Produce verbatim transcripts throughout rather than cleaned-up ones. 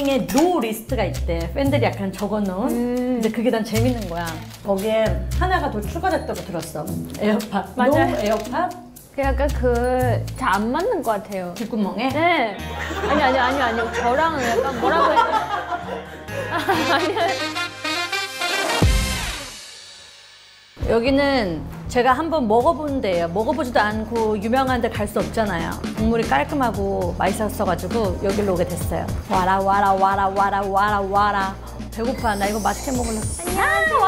닝닝의 노 리스트가 있대. 팬들이 약간 적어놓은. 음. 근데 그게 난 재밌는 거야. 거기에 하나가 더 추가됐다고 들었어. 에어팟. 맞아요. 노 에어팟? 그 약간 그 잘 안 맞는 것 같아요. 귓구멍에? 네. 아니 아니 아니 아니 저랑은 약간 뭐라고 해야 돼? 아니. 여기는 제가 한번 먹어본 데예요. 먹어보지도 않고 유명한 데 갈 수 없잖아요. 국물이 깔끔하고 맛있었어가지고 여기로 오게 됐어요. 와라 와라 와라 와라 와라 와라. 배고파. 나 이거 맛있게 먹으려고. 안녕하세요.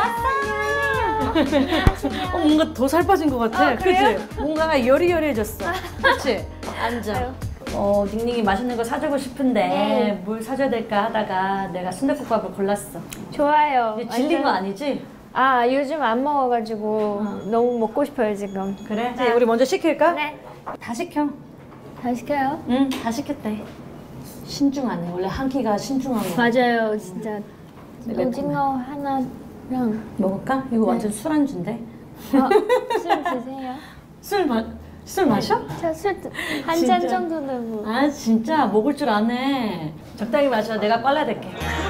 왔어요. 어, 뭔가 더 살 빠진 것 같아. 아, 그래요? 그치? 뭔가가 여리여리해졌어. 그치? 앉아. 어, 닝닝이 맛있는 거 사주고 싶은데 네. 뭘 사줘야 될까 하다가 내가 순댓국밥을 골랐어. 좋아요. 이제 질린 완전- 거 아니지? 아 요즘 안 먹어가지고 어. 너무 먹고 싶어요 지금. 그래? 네. 우리 먼저 시킬까? 네. 다 시켜. 다 시켜요? 응, 다 시켰대. 신중하네. 원래 한 끼가 신중한 거. 맞아요, 진짜. 매콤해. 오징어 하나랑 먹을까? 이거 완전 술안주인데. 어, 술 드세요? 술 마, 술 마셔? 저술 한 진짜? 잔 정도는 뭐. 아 진짜 먹을 줄 아네. 적당히 마셔. 내가 빨라댈게.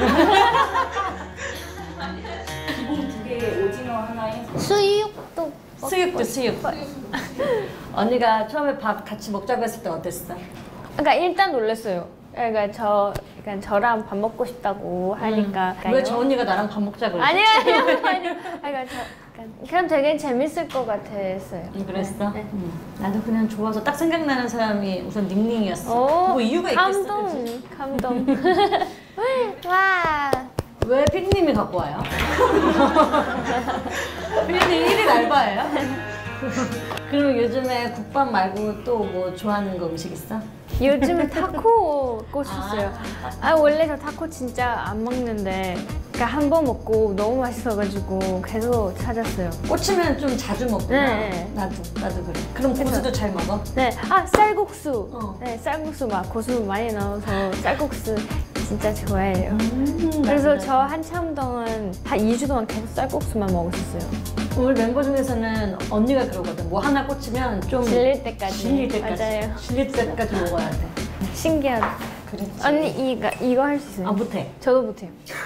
기본 두 개에 오징어 하나에 수육도 수육도 수육. 언니가 처음에 밥 같이 먹자고 했을 때 어땠어? 그러니까 일단 놀랐어요. 그러니까 저 그러니까 저랑 밥 먹고 싶다고 하니까. 음. 왜 저 언니가 나랑 밥 먹자고 했어? 아니요 아니요 아니요. 그러니까 저 그러니까 그냥 되게 재밌을 것 같았어요. 응, 그랬어? 네. 응. 나도 그냥 좋아서 딱 생각나는 사람이 우선 닝닝이었어. 오, 뭐 이유가 있겠어? 감동 그치? 감동. 와. 왜 피디님이 갖고 와요? 피디님 일 일 알바예요? 그럼 요즘에 국밥 말고 또 뭐 좋아하는 거 음식 있어? 요즘에 타코 꽂혔어요. 아, 아 원래 저 타코 진짜 안 먹는데 그러니까 한 번 먹고 너무 맛있어가지고 계속 찾았어요. 꽂히면 좀 자주 먹구나. 네. 나도, 나도 그래. 그럼 고수도 잘 먹어? 네, 아 쌀국수. 어. 네, 쌀국수 막 고수 많이 넣어서 쌀국수 진짜 좋아해요. 음, 그래서 나도, 저 한참 동안 한 이 주 동안 계속 쌀국수만 먹었었어요. 우리 멤버 중에서는 언니가 그러거든. 뭐 하나 꽂히면 좀 질릴 때까지. 질릴 때까지. 맞아요. 질릴 때까지 먹어야 돼. 신기하다. 그렇지. 언니 이거 이거 할 수 있어요? 아 못해. 저도 못해요.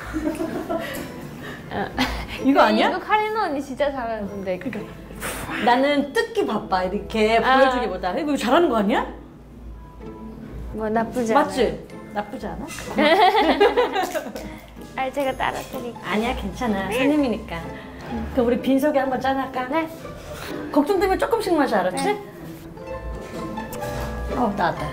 이거 아니야? 이거 카리나 언니 진짜 잘하는데. 그러니까 나는 뜯기 바빠 이렇게 아. 보여주기보다. 이거 잘하는 거 아니야? 뭐 나쁘지 않아요. 맞지? 나쁘지 않아? 아 제가 따라 드릴게요. 아니야 괜찮아. 손님이니까. 그럼 우리 빈속에 한번 짠할까? 네. 걱정되면 조금씩 마셔 알았지? 네. 어 나왔다.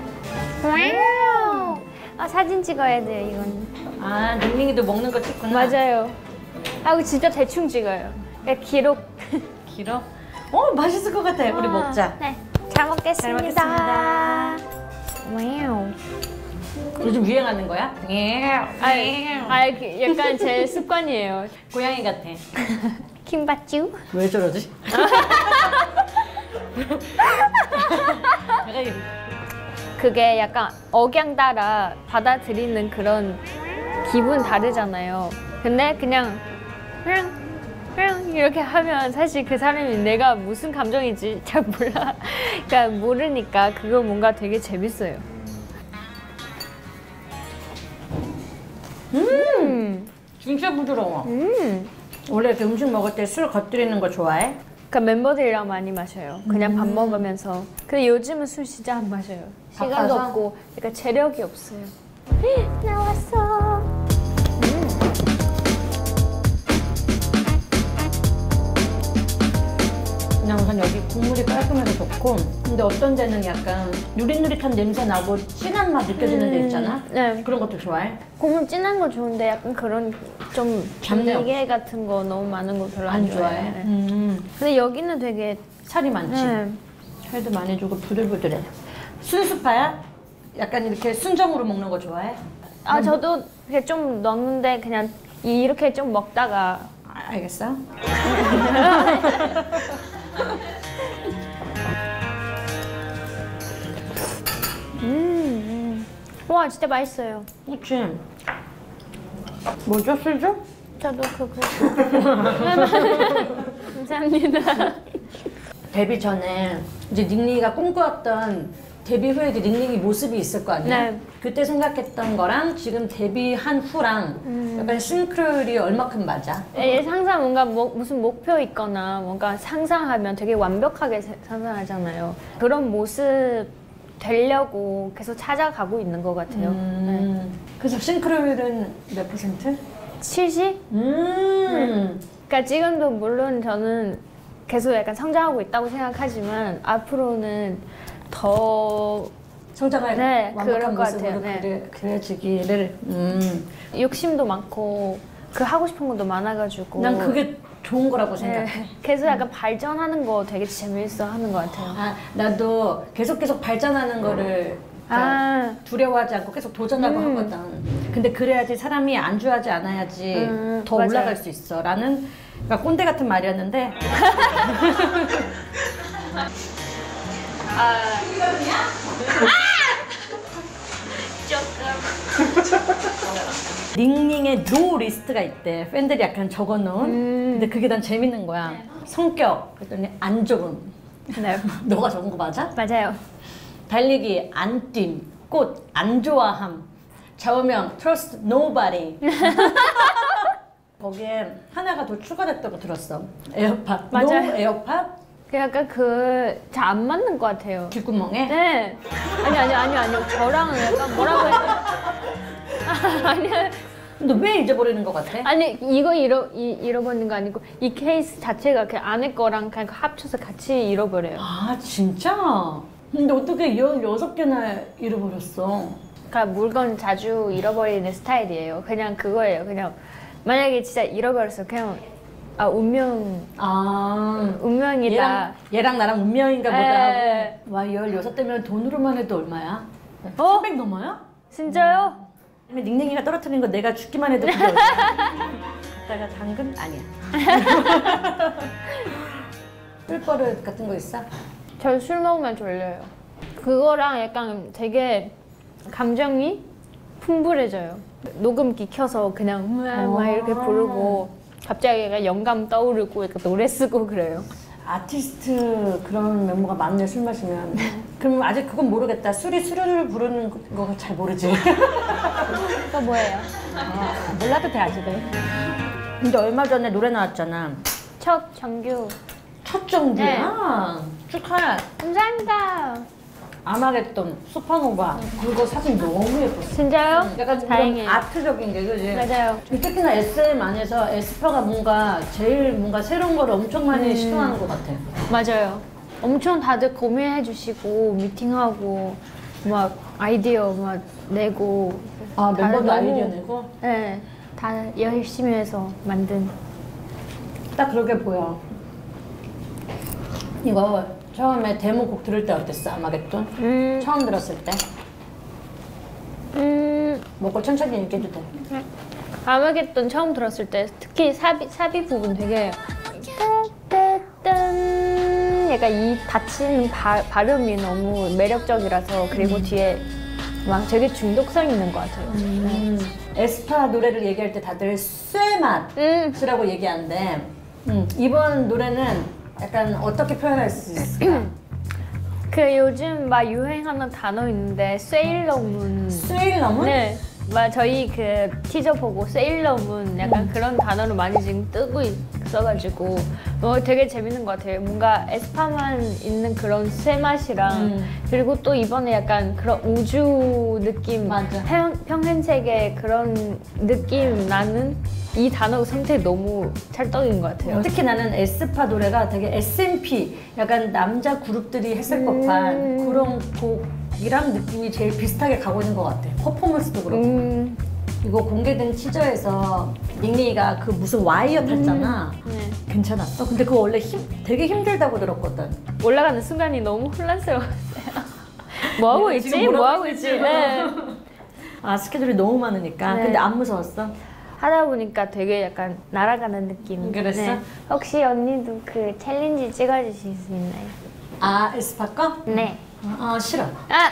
와우. 아 사진 찍어야 돼요 이건. 아 닝닝이도 먹는 거 찍구나. 맞아요. 아 이거 진짜 대충 찍어요. 그러니까 기록. 길어? 어 맛있을 것 같아. 우리 먹자. 네. 잘 먹겠습니다. 잘 먹겠습니다. 와우. 요즘 유행하는 거야? 예. 아, 아 그 약간 제 습관이에요. 고양이 같아. 킴바쭈? 왜 저러지? 약간 이- 그게 약간 억양 따라 받아들이는 그런 기분 다르잖아요. 근데 그냥 그냥 그냥 이렇게 하면 사실 그 사람이 내가 무슨 감정인지 잘 몰라. 그러니까 모르니까 그거 뭔가 되게 재밌어요. 음. 진짜 부드러워. 음. 원래 이렇게 음식 먹을 때 술 겉들이는 거 좋아해? 그러니까 멤버들이랑 많이 마셔요. 그냥 밥 먹으면서. 근데 요즘은 술 진짜 안 마셔요. 시간도 바빠서? 없고, 그러니까 체력이 없어요. 나왔어. 그냥 우선 여기 국물이 깔끔해서 좋고 근데 어떤 데는 약간 누릿누릿한 냄새 나고 진한 맛 느껴지는 데 있잖아? 네. 그런 것도 좋아해? 국물 진한 거 좋은데 약간 그런 좀 잡내 비계 같은 거 너무 많은 거 별로 안, 안 좋아해? 좋아해. 네. 음. 근데 여기는 되게 살이 많지? 네. 살도 많이 주고 부들부들해. 순수파야? 약간 이렇게 순정으로 먹는 거 좋아해? 아 저도 이렇게 좀 넣는데 그냥 이렇게 좀 먹다가 아, 알겠어? 음, 음. 와 진짜 맛있어요. 그치? 뭐죠? 술죠? 저도 그거 감사합니다. 데뷔 전에 이제 닝닝이가 꿈꿔왔던 데뷔 후에 이제 닝닝이 모습이 있을 거 아니야? 네. 그때 생각했던 거랑 지금 데뷔한 후랑 음. 약간 싱크로율이 얼마큼 맞아? 예, 항상 뭔가 뭐, 무슨 목표 있거나 뭔가 상상하면 되게 완벽하게 세- 상상하잖아요. 그런 모습 되려고 계속 찾아가고 있는 것 같아요. 음. 그래서 싱크로율은 몇 퍼센트? 네. 칠십? 음. 그러니까 지금도 물론 저는 계속 약간 성장하고 있다고 생각하지만 앞으로는 더 성장할 네, 완벽한 그럴 것 모습으로 같아요. 네. 그려, 그려지기를. 음. 욕심도 많고 그 하고 싶은 것도 많아가지고 난 그게 좋은 거라고 네, 생각해. 계속 약간 발전하는 거 되게 재밌어 하는 것 같아요. 아, 나도 계속 계속 발전하는 거를 그러니까 아, 두려워하지 않고 계속 도전하고 음. 하거든. 근데 그래야지 사람이 안주하지 않아야지 음, 더 맞아요. 올라갈 수 있어. 라는 그러니까 꼰대 같은 말이었는데. 닝닝의 노 리스트가 있대. 팬들이 약간 적어놓은. 음. 근데 그게 난 재밌는 거야. 성격. 그랬더니 안 적음. 네, 너가 적은 거 맞아? 맞아요. 달리기 안 뛴, 꽃 안 좋아함, 좌우명 trust nobody. 거기에 하나가 더 추가됐다고 들었어. 에어팟. 맞아요. no 에어팟? 그 약간 그 잘 안 맞는 것 같아요. 귓구멍에? 네. 아니 아니 아니 아니 저랑은 약간 뭐라고 해야 돼? 아니야. 너 왜 잊어버리는 것 같아? 아니 이거 잃어 이, 잃어버리는 거 아니고 이 케이스 자체가 그 안에 거랑 그냥 합쳐서 같이 잃어버려요. 아 진짜? 근데 어떻게 열여섯 개나 잃어버렸어? 그러니까 물건 자주 잃어버리는 스타일이에요. 그냥 그거예요. 그냥 만약에 진짜 잃어버렸어. 그냥 아 운명 아 운명이다. 얘랑, 얘랑 나랑 운명인가 보다 에. 하고 와 열여섯 대면 돈으로만 해도 얼마야? 어? 삼백 넘어요? 진짜요? 근데 닝닝이가 떨어뜨린 거 내가 죽기만 해도 그게 얼마야? 이따가 당근? 아니야. 꿀버릇 같은 거 있어? 저 술 먹으면 졸려요. 그거랑 약간 되게 감정이 풍부해져요. 녹음기 켜서 그냥 막, 막 이렇게 부르고 갑자기 약간 영감 떠오르고 약간 노래 쓰고 그래요. 아티스트 그런 면모가 많네 술 마시면. 그럼 아직 그건 모르겠다. 술이 수련을 부르는 거 잘 모르지. 그거 뭐예요? 아, 몰라도 돼 아직은. 근데 얼마 전에 노래 나왔잖아. 첫 정규. 첫 정규야. 축하해. 감사합니다. 아마겟돈, 슈퍼노바. 그거 사진 너무 예뻤어. 진짜요? 약간 좀 다행이에요. 아트적인 게 그지? 맞아요. 특히나 에스엠 안에서 에스파가 뭔가 제일 뭔가 새로운 걸 엄청 많이 음. 시도하는 것 같아. 맞아요. 엄청 다들 고민해 주시고 미팅하고 막 아이디어 막 내고. 아 다들 멤버도 너무- 아이디어 내고? 네, 다 열심히 해서 만든. 딱 그렇게 보여. 이거 처음에 데모 곡 들을 때 어땠어? 아마겟돈? 음, 처음 들었을 때? 음, 먹고 천천히 얘기해도 돼. 아마겟돈 처음 들었을 때 특히 사비 사비 부분 되게 딴 약간 이 닫히는 바, 발음이 너무 매력적이라서 그리고 뒤에 막 되게 중독성 있는 것 같아요. 음, 에스파 노래를 얘기할 때 다들 쇠맛이라고 음, 얘기하는데 음, 이번 노래는 약간 어떻게 표현할 수 있을까? 그 요즘 막 유행하는 단어 있는데 세일러문. 스웨일러문? 네. 막 저희 그 티저 보고 세일러문 약간 음. 그런 단어를 많이 지금 뜨고 있어가지고 어, 되게 재밌는 것 같아요. 뭔가 에스파만 있는 그런 쇠맛이랑 음. 그리고 또 이번에 약간 그런 우주 느낌, 맞아. 평, 평행세계 그런 느낌 나는 이 단어 선택 너무 찰떡인 것 같아요. 특히 나는 에스파 노래가 되게 에스엠피 약간 남자 그룹들이 했을 음. 법한 그런 곡이랑 느낌이 제일 비슷하게 가고 있는 것 같아. 퍼포먼스도 그렇고. 음, 이거 공개된 티저에서 닝닝이가 그 무슨 와이어 탔잖아. 네. 괜찮았어? 근데 그거 원래 힘, 되게 힘들다고 들었거든. 올라가는 순간이 너무 혼란스러웠어요. 뭐 하고 내가 있지? 지금 뭐라고 뭐 하고 있지? 있지? 네. 아 스케줄이 너무 많으니까. 네. 근데 안 무서웠어? 하다 보니까 되게 약간 날아가는 느낌. 그랬어? 혹시 언니도 그 챌린지 찍어주실 수 있나요? 아 에스파 거? 네. 아, 아 싫어. 아!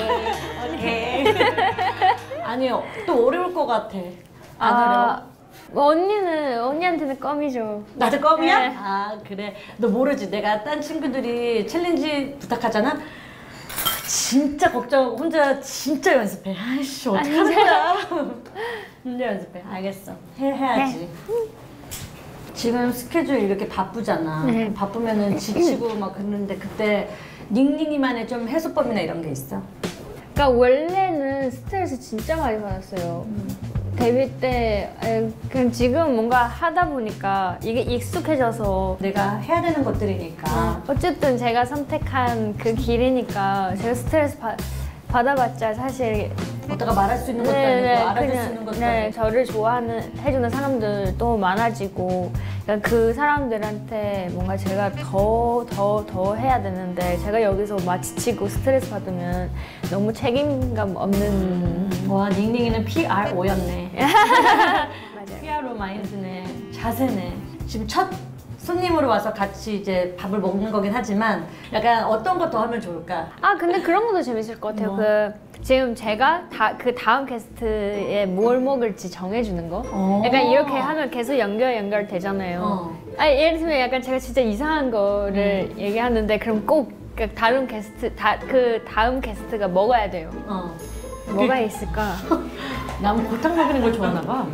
오케이. 아니요 또 어려울 것 같아. 안 아, 어려워? 뭐 언니는 언니한테는 껌이죠. 나도 껌이야? 네. 아 그래. 너 모르지. 내가 딴 친구들이 챌린지 부탁하잖아. 진짜 걱정하고 혼자 진짜 연습해. 아이씨 어떡하는 거야. 혼자 연습해. 알겠어. 해, 해야지. 네. 지금 스케줄 이렇게 바쁘잖아. 네. 바쁘면은 지치고 막 그러는데 그때 닝닝이만의 좀 해소법이나 이런 게 있어? 그러니까 원래는 스트레스 진짜 많이 받았어요. 음. 데뷔 때 에, 그냥 지금 뭔가 하다 보니까 이게 익숙해져서 내가 해야 되는 것들이니까 어쨌든 제가 선택한 그 길이니까 제가 스트레스 받, 받아봤자 사실 어디가 말할 수 있는 것도 네, 아니고 네, 알아줄 그냥, 수 있는 것도 네, 아니고 저를 좋아하는 해주는 사람들도 많아지고 그러니까 그 사람들한테 뭔가 제가 더 더 더 해야 되는데 제가 여기서 막 지치고 스트레스 받으면 너무 책임감 없는 음, 와 닝닝이는 피알오였네. 맞아요. 피알오 마인드네. 자세네. 지금 첫 손님으로 와서 같이 이제 밥을 먹는 거긴 하지만 약간 어떤 거 더 하면 좋을까? 아 근데 그런 것도 재밌을 것 같아요. 뭐? 그 지금 제가 다, 그 다음 게스트에 뭘 먹을지 정해주는 거. 오. 약간 이렇게 하면 계속 연결 연결 되잖아요. 어. 아 예를 들면 약간 제가 진짜 이상한 거를 음. 얘기하는데 그럼 꼭 그 다른 게스트 다, 그 다음 게스트가 먹어야 돼요. 어. 뭐가 있을까? 난 고탕 먹이는 걸 좋아하나 봐.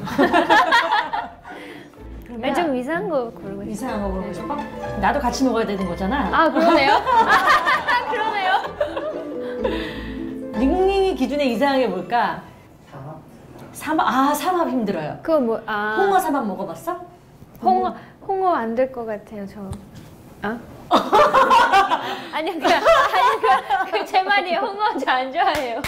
아, 좀 이상한 거 고르고 싶어요. 이상한 거 먹고 싶어? 나도 같이 먹어야 되는 거잖아. 아 그러네요? 아, 그러네요? 닝닝이 기준에 이상한 게 뭘까? 삼합? 삼합? 아 삼합 힘들어요. 그거 뭐 아. 홍어 삼합 먹어봤어? 홍어 홍어 안 될 것 같아요 저. 아? 아니요 그 아니 그제 말이에요. 홍어 저 안 좋아해요.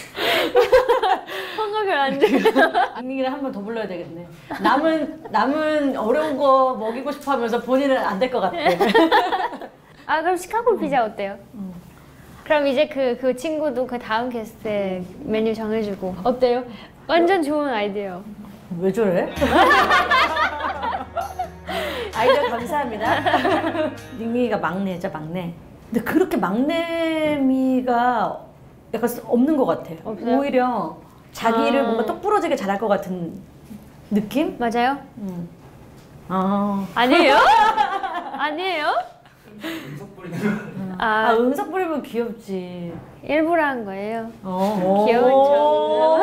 홍어 별로 안 좋아해요. 닝닝이를 한 번 더 불러야 되겠네. 남은 남은 어려운 거 먹이고 싶어 하면서 본인은 안 될 것 같아. 아 그럼 시카고 피자 어때요? 음. 그럼 이제 그, 그 친구도 그 다음 게스트 메뉴 정해주고 어때요? 완전 좋은 아이디어. 왜 저래? 아이디어 감사합니다. 닝닝이가 막내죠, 막내. 근데 그렇게 막내미가 약간 없는 것 같아. 없어요? 오히려 자기를 아. 뭔가 똑부러지게 잘할 것 같은 느낌? 맞아요? 음. 아. 아니에요? 아니에요? 음석 뿌리는 아, 아, 응석 부리면 귀엽지. 일부러 한 거예요. 어. 귀여운 오.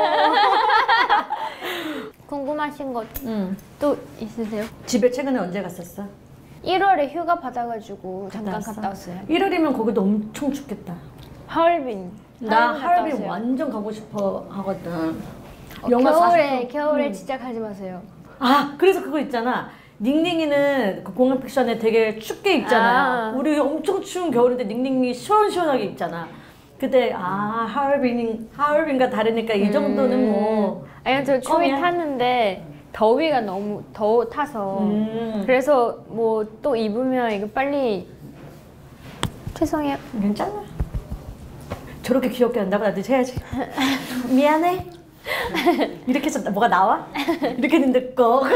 궁금하신 것 또 응. 있으세요? 집에 최근에 언제 갔었어? 일월에 휴가 받아가지고 잠깐 갔다 갔다 왔어? 왔어요. 일월이면 거기도 엄청 춥겠다. 하얼빈. 나 갔다 하얼빈 왔어요. 완전 가고 싶어 하거든. 어, 영하 겨울에 사십 도. 겨울에 응. 진짜 가지 마세요. 아 그래서 그거 있잖아. 닝닝이는 그 공항 픽션에 되게 춥게 입잖아. 아. 우리 엄청 추운 겨울인데 닝닝이 시원시원하게 입잖아. 그때 아 하얼빈 하얼빈과 다르니까 이 정도는 뭐. 아니요 저 추위 껌이야? 탔는데 더위가 너무 더 타서 음. 그래서 뭐 또 입으면 이거 빨리 죄송해요. 괜찮아. 저렇게 귀엽게 한다고 나도 해야지. 미안해. 이렇게 해서 뭐가 나와? 이렇게 했는데 꼭.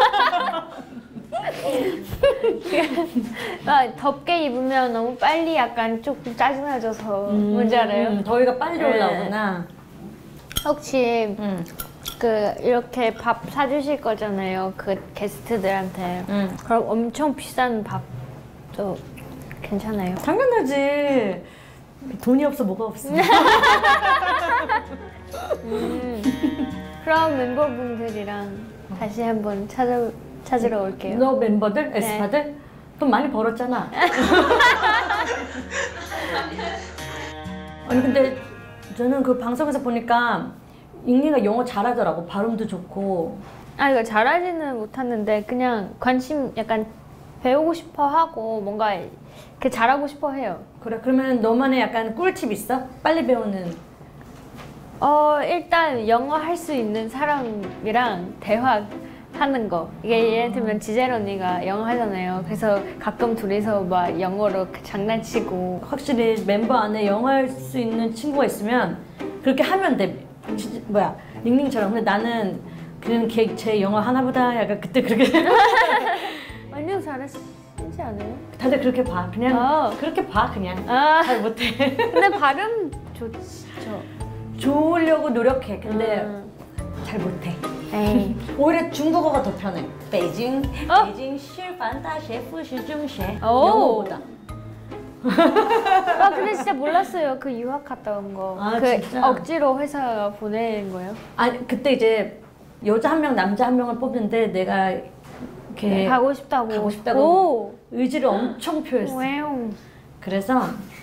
아, 덥게 입으면 너무 빨리 약간 조금 짜증나져서 음, 뭔지 알아요? 음, 더위가 빨리 네. 올라오구나. 혹시 음. 그 이렇게 밥 사주실 거잖아요 그 게스트들한테 음. 그럼 엄청 비싼 밥도 괜찮아요? 당연하지. 돈이 없어 뭐가 없어. 음. 그럼 멤버분들이랑 다시 한번 찾아, 찾으러 올게요. 너 멤버들, 에스파들 돈 많이 벌었잖아. 아니 근데 저는 그 방송에서 보니까 잉리가 영어 잘하더라고. 발음도 좋고. 아 이거 잘하지는 못하는데 그냥 관심 약간 배우고 싶어 하고 뭔가 이렇게 잘하고 싶어 해요. 그래 그러면 너만의 약간 꿀팁 있어? 빨리 배우는. 어 일단 영어 할 수 있는 사람이랑 대화하는 거. 이게 예를 들면 지젤 언니가 영어 하잖아요. 그래서 가끔 둘이서 막 영어로 장난치고. 확실히 멤버 안에 영어 할 수 있는 친구가 있으면 그렇게 하면 돼. 진짜, 뭐야 닝닝처럼. 근데 나는 그냥 걔, 제 영어 하나보다 약간 그때 그렇게 완전 잘하시지 않아요? 다들 그렇게 봐. 그냥 어. 그렇게 봐 그냥. 아 잘 못해. 근데 발음 좋죠. 좋으려고 노력해. 근데 음. 잘 잘 못해. 에이. 오히려 중국어가 더 편해. 베이징, 어? 베이징 실반다셰 푸시중셰 오. 영어보다. 아 근데 진짜 몰랐어요. 그 유학 갔다 온 거. 아, 그 진짜? 억지로 회사 보낸 거예요? 아니 그때 이제 여자 한 명, 남자 한 명을 뽑는데 내가 이렇게 가고 싶다고. 가고 싶다고 오. 의지를 엄청 표했어. 와우. 그래서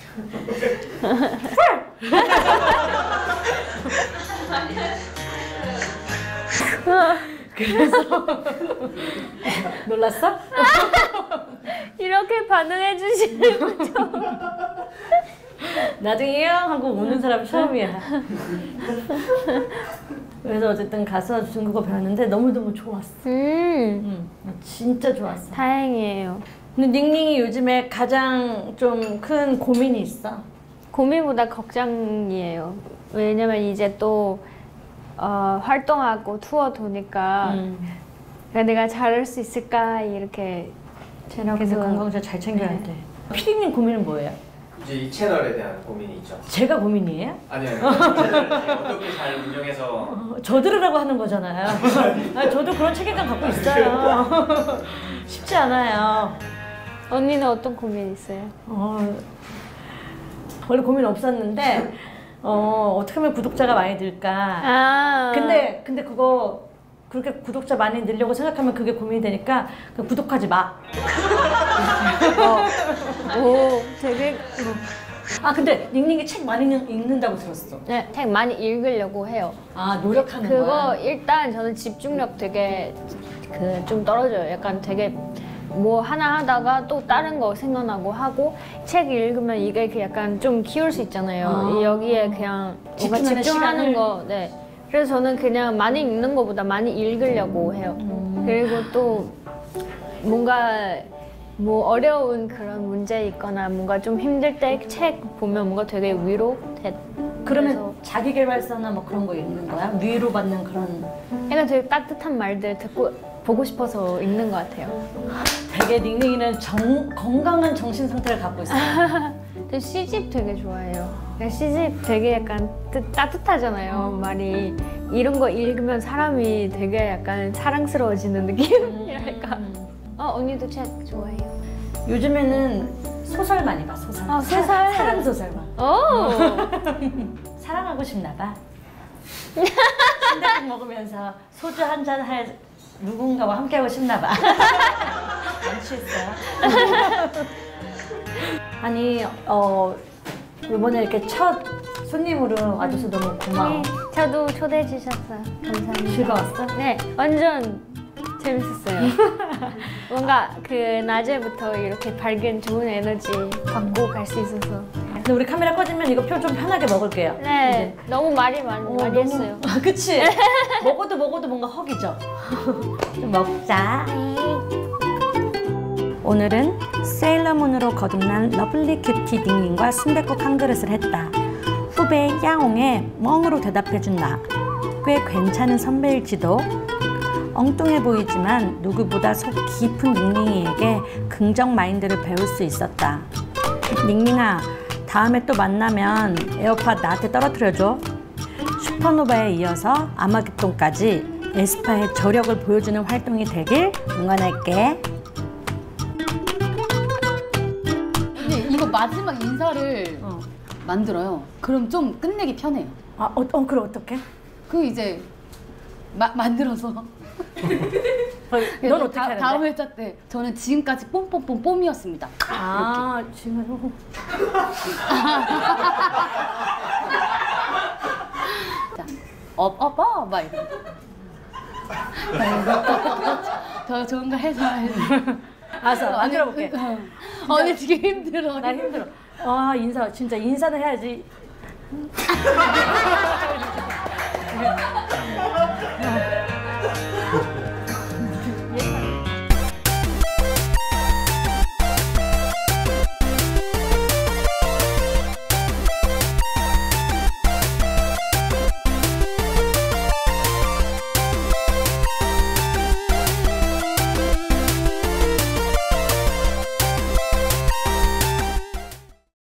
그래서 놀랐어? 이렇게 반응해 주시는 거죠? 나중에 영 하고 우는 사람 처음이야. 그래서 어쨌든 가서 중국어 배웠는데 너무너무 좋았어. 음. 응, 진짜 좋았어. 다행이에요. 근데 닝닝이 요즘에 가장 좀 큰 고민이 있어. 고민보다 걱정이에요. 왜냐면 이제 또 어, 활동하고 투어 도니까 음. 내가 잘할 수 있을까 이렇게 쟤랑 계속 건강 잘 챙겨야 네. 돼. 피디님 고민은 뭐예요? 이제 이 채널에 대한 고민이 있죠. 제가 고민이에요? 아니요, 아니요. 이 채널을 어떻게 잘 운영해서 어, 저 들으라고 하는 거잖아요. 아, 저도 그런 책임감 갖고 있어요. 쉽지 않아요. 언니는 어떤 고민 있어요? 어, 원래 고민 없었는데 어, 어떻게 하면 구독자가 많이 늘까. 아. 근데 근데 그거 그렇게 구독자 많이 늘려고 생각하면 그게 고민이 되니까 그냥 구독하지 마. 어. 오, 되게 아 근데 닝닝이 책 많이 읽- 읽는다고 들었어. 네, 책 많이 읽으려고 해요. 아 노력하는 그거 거야. 일단 저는 집중력 되게 그 좀 떨어져요. 약간 되게 뭐 하나 하다가 또 다른 거 생각나고 하고 책 읽으면 이게 그 약간 좀 키울 수 있잖아요. 아. 여기에 그냥 뭔가 집중하는 집중하는 시간을. 거. 네. 그래서 저는 그냥 많이 읽는 것보다 많이 읽으려고 해요. 음. 그리고 또 뭔가 뭐 어려운 그런 문제 있거나 뭔가 좀 힘들 때 책 보면 뭔가 되게 위로 돼. 그러면 그래서 자기계발서나 뭐 그런 거 읽는 거야? 위로받는 그런. 약간 되게 따뜻한 말들 듣고 보고 싶어서 읽는 것 같아요. 되게 닝닝이는 정, 건강한 정신 상태를 갖고 있어. 저 시집 되게 좋아해요. 그러니까 시집 되게 약간 뜨, 따뜻하잖아요. 말이 이런 거 읽으면 사람이 되게 약간 사랑스러워지는 느낌이랄까. 어 언니도 책 좋아해요. 요즘에는 소설 많이 봐. 소설. 아, 소설? 사, 사랑 소설 봐. 오. 사랑하고 싶나 봐. 순댓국 먹으면서 소주 한 잔 할 누군가와 함께하고 싶나 봐. 안 취했어요? 아니 어 이번에 이렇게 첫 손님으로 와줘서 너무 고마워. 네, 저도 초대해 주셨어요. 감사합니다. 즐거웠어? 네, 완전 재밌었어요. 뭔가 그 낮에부터 이렇게 밝은 좋은 에너지 받고 갈 수 있어서. 근데 우리 카메라 꺼지면 이거 표 좀 편하게 먹을게요. 네, 너무 말이 많이, 어, 많이 너무- 했어요. 아, 그치? 먹어도 먹어도 뭔가 허기져. 좀 먹자. 오늘은 세일러문으로 거듭난 러블리 큐티 닝닝과 순댓국 한 그릇을 했다. 후배 야옹에 멍으로 대답해준 나. 꽤 괜찮은 선배일지도. 엉뚱해 보이지만 누구보다 속 깊은 닝닝이에게 긍정 마인드를 배울 수 있었다. 닝닝아, 다음에 또 만나면 에어팟 나한테 떨어뜨려줘. 슈퍼노바에 이어서 아마겟돈까지 에스파의 저력을 보여주는 활동이 되길 응원할게. 근데 이거 마지막 인사를 어. 만들어요. 그럼 좀 끝내기 편해요. 아, 어, 어 그럼 어떡해? 그 이제 마, 만들어서 넌 어떻게 다, 하는데? 다음 회차 때 저는 지금까지 뽐뽐뽐 뽐이었습니다. 아, 지금 자, 업업업 막 이런. 더 좋은 거 해서. 알았어, 만들어 볼게. 어, 언니 지금 힘들어. 나 힘들어. 아, 인사 진짜 인사는 해야지.